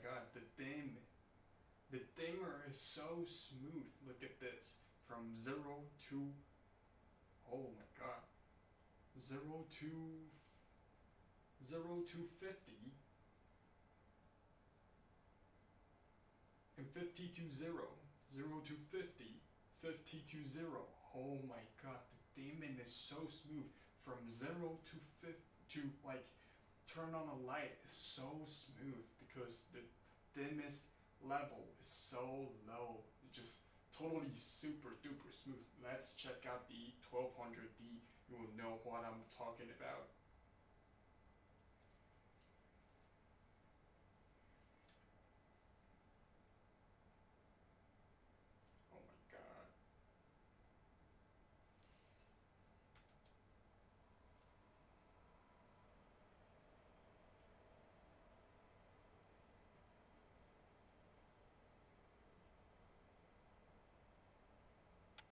god, the dimmer is so smooth. Look at this. From 0 to, oh my god, 0 to 50, and 50 to 0, 0 to 50, 50 to 0. Oh my god, the dimming is so smooth. From 0 to 50, to like turn on a light is so smooth because the dimmest level is so low. It's just totally super duper smooth. Let's check out the 1200D. You will know what I'm talking about.